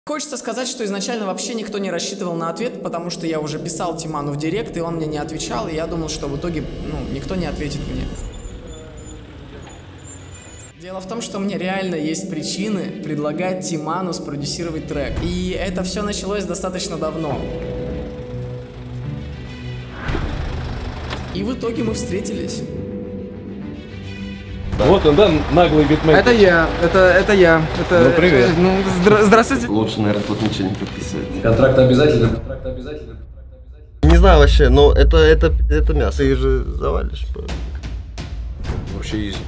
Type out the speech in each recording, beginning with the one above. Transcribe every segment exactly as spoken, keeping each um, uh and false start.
Хочется сказать, что изначально вообще никто не рассчитывал на ответ, потому что я уже писал Тиману в директ, и он мне не отвечал, и я думал, что в итоге, ну, никто не ответит мне. Дело в том, что мне реально есть причины предлагать Тиману спродюсировать трек. И это все началось достаточно давно. И в итоге мы встретились. Вот он, да, наглый битмейкер. Это я, это, это я. Это, ну, привет. Это, ну, здра здравствуйте. Лучше, наверное, тут ничего не подписывать. Контракт обязательно? Контракт обязательно? Не знаю вообще, но это, это, это мясо. Ты же завалишь. Вообще изи.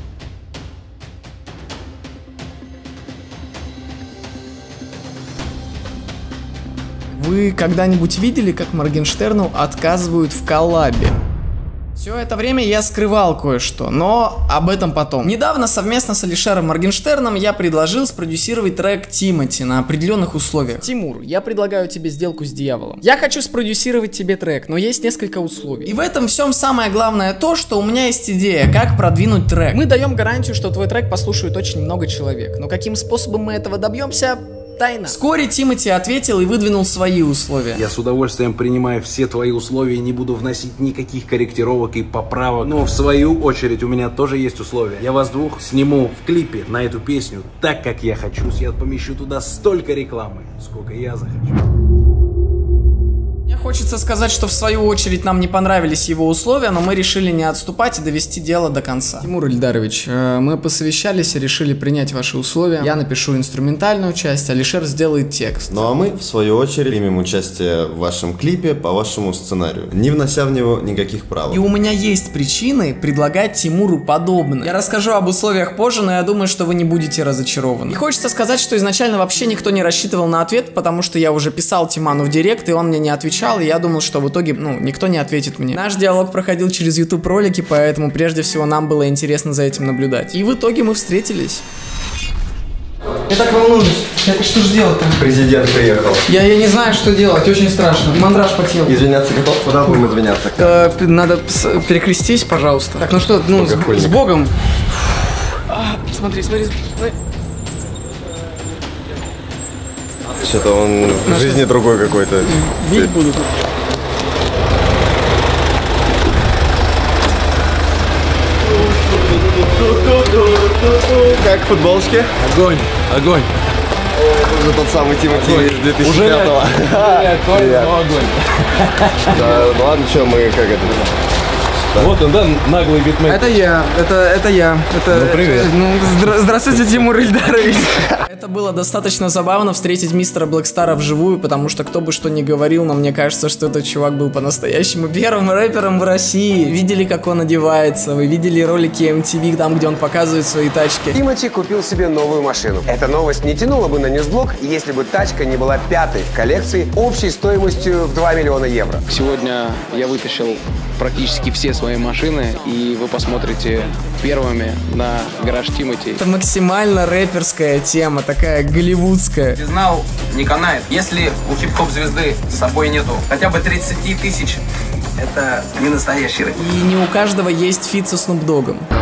Вы когда-нибудь видели, как Моргенштерну отказывают в коллабе? Все это время я скрывал кое-что, но об этом потом. Недавно совместно с Алишером Моргенштерном я предложил спродюсировать трек Тимати на определенных условиях. Тимур, я предлагаю тебе сделку с дьяволом. Я хочу спродюсировать тебе трек, но есть несколько условий. И в этом всем самое главное то, что у меня есть идея, как продвинуть трек. Мы даем гарантию, что твой трек послушает очень много человек, но каким способом мы этого добьемся? Тайна. Вскоре Тимати ответил и выдвинул свои условия. Я с удовольствием принимаю все твои условия и не буду вносить никаких корректировок и поправок. Но в свою очередь у меня тоже есть условия. Я вас двух сниму в клипе на эту песню так, как я хочу. Я помещу туда столько рекламы, сколько я захочу. Мне хочется сказать, что в свою очередь нам не понравились его условия, но мы решили не отступать и довести дело до конца. Тимур Ильдарович, мы посовещались и решили принять ваши условия. Я напишу инструментальную часть, Алишер сделает текст. Ну а мы, в свою очередь, примем участие в вашем клипе по вашему сценарию, не внося в него никаких правок. И у меня есть причины предлагать Тимуру подобное. Я расскажу об условиях позже, но я думаю, что вы не будете разочарованы. И хочется сказать, что изначально вообще никто не рассчитывал на ответ, потому что я уже писал Тиману в директ, и он мне не отвечал. И я думал, что в итоге, ну, никто не ответит мне. Наш диалог проходил через YouTube ролики, поэтому прежде всего нам было интересно за этим наблюдать. И в итоге мы встретились. Я так волнуюсь. Я, что же делать-то? Президент приехал. Я, я не знаю, что делать, очень страшно. Мандраж по телу. Извиняться готов? Куда будем извиняться? Э, надо перекрестись, пожалуйста. Так, ну что, ну, с, с Богом. А, смотри, смотри, смотри. Что-то он в жизни другой какой-то. Бить будут. Как в футболочке? Огонь, огонь. Уже тот самый Тимати из две тысячи пятого. Уже огонь. Да, ладно, что мы как это... Вот он, да, наглый битмейкер. Это я, это, это я. Это, ну, привет. Ну, здра здравствуйте, Тимур Ильдарович. Это было достаточно забавно встретить мистера Блэкстара вживую, потому что кто бы что ни говорил, но мне кажется, что этот чувак был по-настоящему первым рэпером в России. Видели, как он одевается, вы видели ролики эм ти ви, там, где он показывает свои тачки. Тимати купил себе новую машину. Эта новость не тянула бы на ньюсблог, если бы тачка не была пятой в коллекции общей стоимостью в два миллиона евро. Сегодня я вытащил практически все свои машины, и вы посмотрите первыми на гараж Тимати. Это максимально рэперская тема, такая голливудская. Ты знал, не канает. Если у хип-хоп звезды с собой нету хотя бы тридцать тысяч, это не настоящий рэп. И не у каждого есть фит со Снуп Доггом. Ну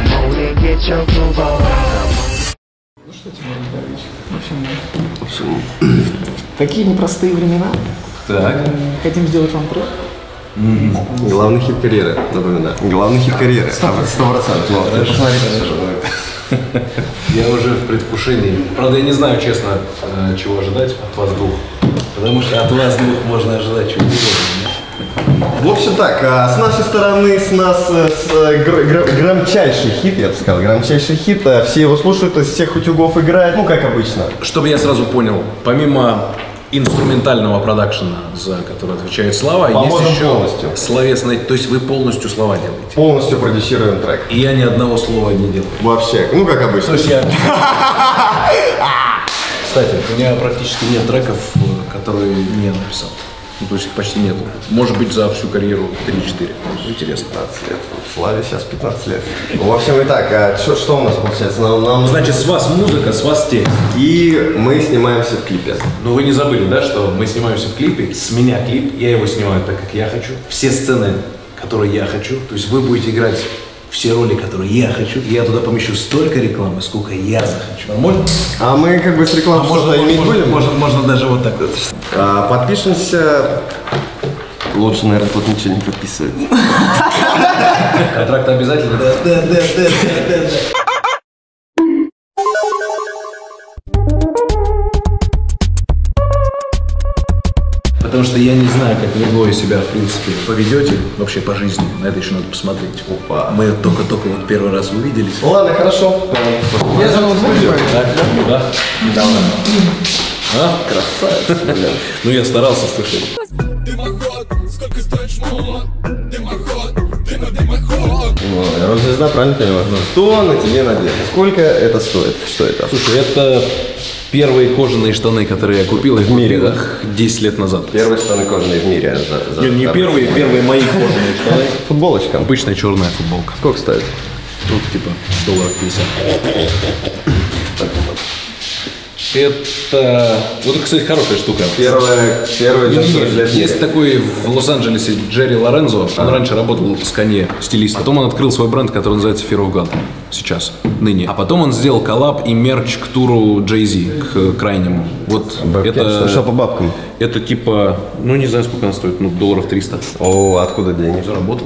что, Тимур Ильдарович, в общем, такие непростые времена. Так. Хотим сделать вам трек. Mm-hmm. Главный хит карьеры, напоминаю. Главный хит карьеры. Сто процентов. Я уже в предвкушении. Правда, я не знаю, честно, чего ожидать от вас двух. Потому что от вас двух можно ожидать чего угодно. В общем так, с нашей стороны, с нас с, гр гр громчайший хит, я бы сказал, громчайший хит. Все его слушают, из всех утюгов играют, ну как обычно. Чтобы я сразу понял, помимо инструментального продакшена, за который отвечает Слава, Поможем есть еще полностью. словесный, то есть вы полностью слова делаете? Полностью продюсируем трек. И я ни одного слова не делаю? Вообще, ну как обычно. То есть я... Кстати, у меня практически нет треков, которые не написал. Ну, то есть их почти нету. Может быть, за всю карьеру три-четыре. Интересно. пятнадцать лет. Славе сейчас пятнадцать лет. В общем, итак, а что, что у нас получается? Нам, нам... Значит, с вас музыка, с вас текст. И мы снимаемся в клипе. Но вы не забыли, да, что мы снимаемся в клипе, с меня клип, я его снимаю так, как я хочу. Все сцены, которые я хочу, то есть вы будете играть все роли, которые я хочу, я туда помещу столько рекламы, сколько я захочу. Нормально? А мы как бы с рекламой а что-то иметь можно, будем? Можно, можно даже вот так вот. А, подпишемся. Лучше, наверное, тут ничего не подписывать. Контракт обязательно? Да, да, да, да, да, да. Потому что я не знаю, как вы двое себя, в принципе, поведете вообще по жизни. На это еще надо посмотреть. Опа. Мы только-только вот первый раз увиделись. Ладно, хорошо. Я же вот буду. Так, да? Да. А? Красавец, блин. Ну я старался, слушай. Ну, рок-звезда, правильно понимаю? Что на тебе надето? Сколько это стоит? Что это? Слушай, это первые кожаные штаны, которые я купил в мире, да? десять лет назад. Первые штаны кожаные в мире. За, за, не не первые, первые мои кожаные штаны. Футболочка. Обычная черная футболка. Сколько стоит? Тут типа долларов пятьдесят. Это, вот, кстати, хорошая штука. Первая, первая Есть, есть такой в Лос-Анджелесе Джерри Лорензо. Он раньше работал с Канье, стилист. Потом он открыл свой бренд, который называется Fear of God. Сейчас, ныне. А потом он сделал коллаб и мерч к туру Джей-Зи, к крайнему. Вот Бабки, это... Что по бабкам? Это типа, ну не знаю, сколько она стоит, ну долларов триста. О, откуда деньги? Заработал.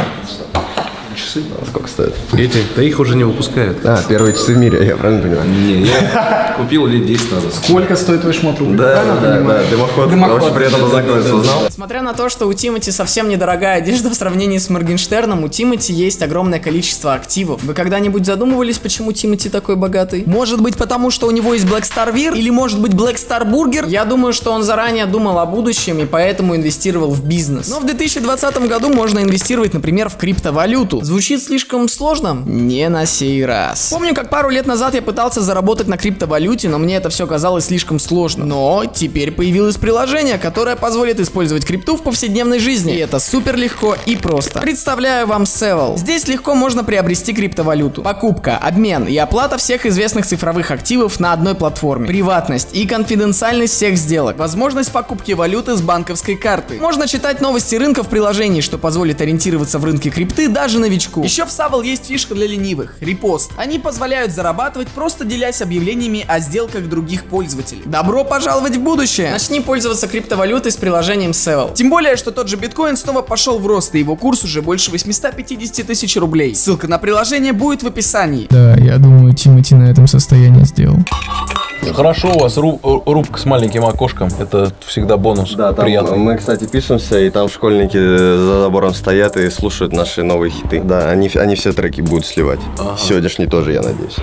Часы? А сколько стоят? Эти, да их уже не выпускают. А, первые часы в мире, я правильно понимаю? Не, я купил лет десять назад. Сколько стоит твой шмот рублей? Да, да, да, дымоход. Дымоход. Очень приятно познакомиться, узнал. Несмотря на то, что у Тимати совсем недорогая одежда в сравнении с Моргенштерном, у Тимати есть огромное количество активов. Вы когда-нибудь задумывались, почему Тимати такой богатый? Может быть, потому что у него есть Black Star Beer? Или может быть Black Star Burger? Я думаю, что он заранее думал о будущем и поэтому инвестировал в бизнес. Но в две тысячи двадцатом году можно инвестировать, например, в криптовалюту. Звучит слишком сложно? Не на сей раз. Помню, как пару лет назад я пытался заработать на криптовалюте, но мне это все казалось слишком сложно. Но теперь появилось приложение, которое позволит использовать крипту в повседневной жизни. И это супер легко и просто. Представляю вам Севел. Здесь легко можно приобрести криптовалюту. Покупка, обмен и оплата всех известных цифровых активов на одной платформе. Приватность и конфиденциальность всех сделок. Возможность покупки валюты с банковской карты. Можно читать новости рынка в приложении, что позволит ориентироваться в рынке крипты даже новичку. Еще в Савел есть фишка для ленивых – репост. Они позволяют зарабатывать, просто делясь объявлениями о сделках других пользователей. Добро пожаловать в будущее! Начни пользоваться криптовалютой с приложением Севел. Тем более, что тот же биткоин снова пошел в рост, и его курс уже больше восемьсот пятьдесят тысяч рублей. Ссылка на приложение будет в описании. Да, я думаю, Тимати на этом состоянии сделал. Хорошо, у вас руб, рубка с маленьким окошком. Это всегда бонус. Да, там приятно. Мы, кстати, пишемся, и там школьники за забором стоят и слушают наши новые хиты. Да, они, они все треки будут сливать. Ага. Сегодняшний тоже, я надеюсь.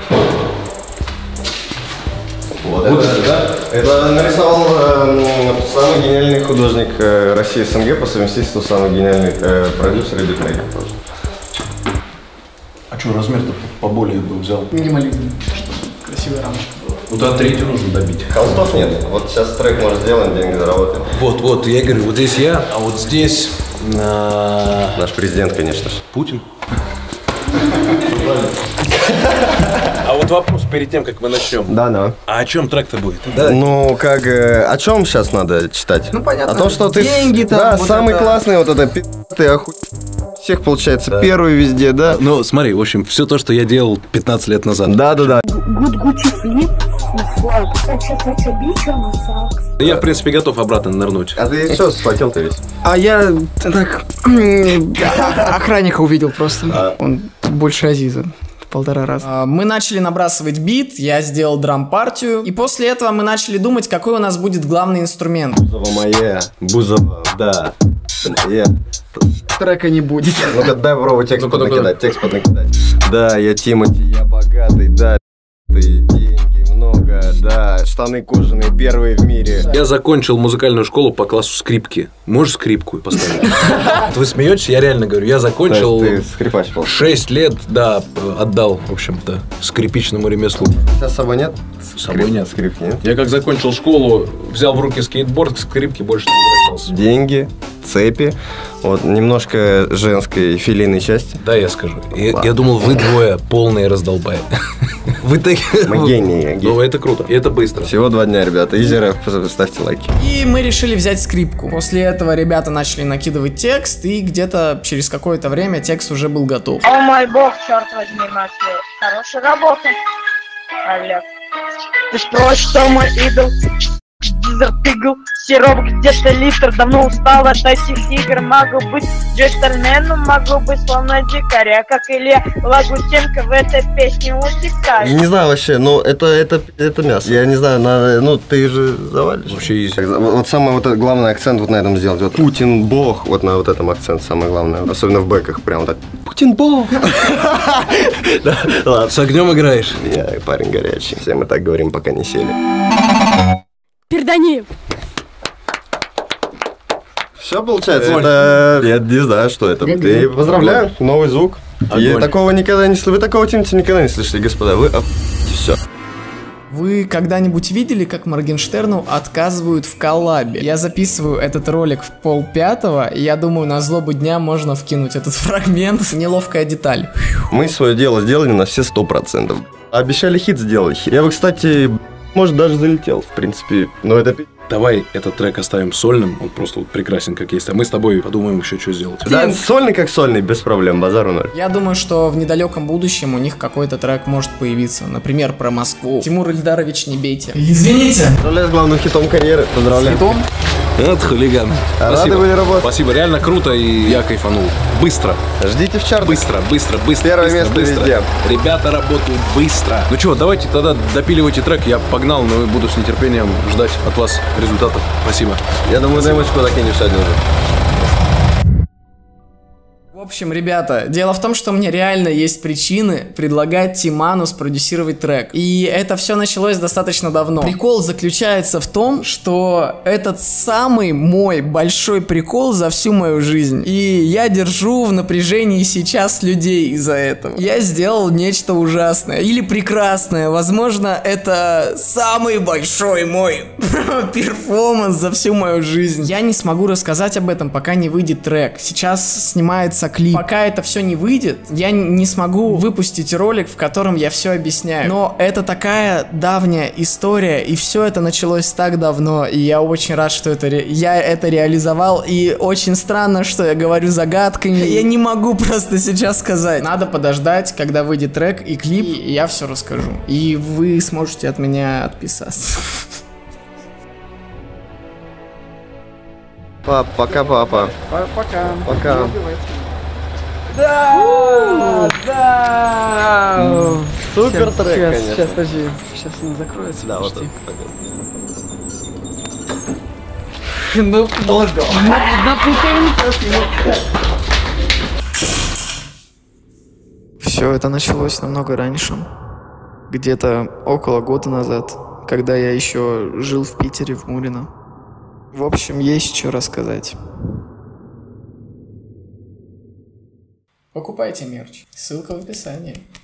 Вот, вот это, да? Это нарисовал э, самый гениальный художник э, России СНГ, по совместительству самый гениальный э, продюсер и битмейкер тоже. А что, размер-то поболее бы взял? Минимализм. Красивая рамочка. Вот а третью нужно добить. Холстов нет. Вот сейчас трек может сделаем, деньги заработаем. Вот, вот, я говорю, вот здесь я, а вот здесь... А... Наш президент, конечно же. Путин. А вот вопрос перед тем, как мы начнем. Да, да. А о чем трек-то будет? Да. Ну, как, э, о чем сейчас надо читать? Ну, понятно. О том, что ты... Деньги там. Да, вот самый это... классный вот это пи***, ты оху... Всех, получается, да. Первый везде, да? Ну, смотри, в общем, все то, что я делал пятнадцать лет назад. Да, да, да. Я, в принципе, готов обратно нырнуть. А ты что схватил-то весь? А я так охранника увидел просто. А. Он больше Азиза. Полтора раза. Мы начали набрасывать бит, я сделал драм-партию, и после этого мы начали думать, какой у нас будет главный инструмент. Бузова моя, Бузова, да. Я... Трека не будет. Ну-ка, дай попробуй текст поднакидать, текст поднакидать. Да, я Тимати, я богатый, да, деньги много, да, штаны кожаные, первые в мире. Я закончил музыкальную школу по классу скрипки. Можешь скрипку поставить? Вы смеетесь? Я реально говорю, я закончил... Ты скрипач был. шесть лет, да, отдал, в общем-то, скрипичному ремеслу. Сейчас с собой нет? С собой нет. Скрипки нет? Я как закончил школу, взял в руки скейтборд, к скрипке больше не возвращался. Деньги, цепи, вот немножко женской филейной части. Да, я скажу. Я, я думал, вы двое полные раздолбаи. Вы так... Мы гении. Ну, это круто. И это быстро. Всего два дня, ребята. Изера, ставьте лайки. И мы решили взять скрипку. После этого ребята начали накидывать текст, и где-то через какое-то время текст уже был готов. О мой бог, черт возьми, Матвей. Хорошая работа, Олег. Ты прочь, что мой идол. Запигл, сироп где-то литр. Давно устал от этих игр. Могу быть джентльменом, могу быть словно дикаря, как Илья Лагутенко в этой песне утекает. Я не знаю вообще, ну это, это, это мясо. Я не знаю, надо, ну ты же завалишь. Вообще есть. Вот самый вот главный акцент вот на этом сделать. Вот Путин бог, вот на вот этом акцент самое главное. Особенно в бэках прям вот так. Путин бог. С огнем играешь? Я парень горячий. Все мы так говорим, пока не сели. Пердани. Все получается, это... Я не знаю, что это. И поздравляю, новый звук. Я такого никогда не слышал. Вы такого Тимати никогда не слышали, господа. Вы все. Вы когда-нибудь видели, как Моргенштерну отказывают в коллабе? Я записываю этот ролик в полпятого, и я думаю, на злобу дня можно вкинуть этот фрагмент. Неловкая деталь. Мы свое дело сделали на все сто процентов. Обещали хит сделать. Я бы, кстати, может, даже залетел, в принципе. Но это... Давай этот трек оставим сольным, он просто вот прекрасен как есть, а мы с тобой подумаем еще, что сделать. Да, сольный как сольный, без проблем, базару ноль. Я думаю, что в недалеком будущем у них какой-то трек может появиться, например, про Москву. Тимур Ильдарович, не бейте. Извините. Поздравляю с главным хитом карьеры, поздравляю. С хитом? Это хулиган. Рады были работать. Спасибо, реально круто, и я кайфанул. Быстро. Ждите в чартах. Быстро, быстро, быстро. Первое быстро, место быстро. везде. Ребята работают быстро. Ну что, давайте тогда допиливайте трек, я погнал, но буду с нетерпением ждать от вас результатов. Спасибо. Я думаю, дымочку закинешь сегодня уже. В общем, ребята, дело в том, что мне реально есть причины предлагать Тиману спродюсировать трек. И это все началось достаточно давно. Прикол заключается в том, что этот самый мой большой прикол за всю мою жизнь. И я держу в напряжении сейчас людей из-за этого. Я сделал нечто ужасное или прекрасное. Возможно, это самый большой мой перформанс за всю мою жизнь. Я не смогу рассказать об этом, пока не выйдет трек. Сейчас снимается клип. Пока это все не выйдет, я не смогу выпустить ролик, в котором я все объясняю. Но это такая давняя история, и все это началось так давно, и я очень рад, что это ре... я это реализовал, и очень странно, что я говорю загадками. Я не могу просто сейчас сказать. Надо подождать, когда выйдет трек и клип, и я все расскажу. И вы сможете от меня отписаться. Пап, пока, папа. Пока. Пока. Да, да. Супер Сейчас, трек, сейчас, конечно. Сейчас, подожди. Сейчас он закроется. Да, вот почти. это. Ну, долго. Все это началось намного раньше. Где-то около года назад, когда я еще жил в Питере, в Мурино. В общем, есть что рассказать. Покупайте мерч. Ссылка в описании.